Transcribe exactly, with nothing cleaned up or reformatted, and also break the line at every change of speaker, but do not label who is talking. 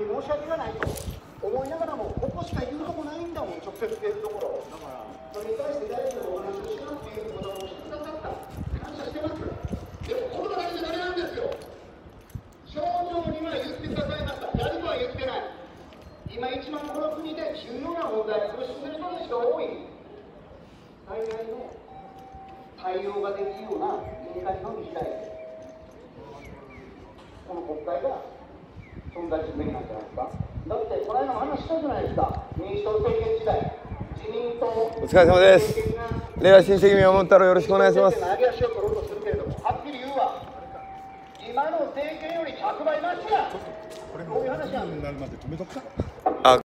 に申し訳がないと思いながらも、ここしか言うとこないんだもん、直接言うところ。だから、それに対して大臣のお話をしなくていうことをしてくださった。感謝してます。でも、このだけでダメなんですよ。症状には言ってくださいました。やるとは言ってない。今一番この国で重要な問題、苦しんでる人たちが多い。最大の対応ができるような民間の議会で、この国会が存在するべきなんじゃないですか。だって、この間も話したじゃないですか。民主党政権時代、自民党
お疲れ様です。れいわ新選組を守ったらよろしくお願いします。
上げ足を取ろうとするけれども、はっきり言うわ。今の政権よりひゃくばいマシや。こういう話なんです。
あ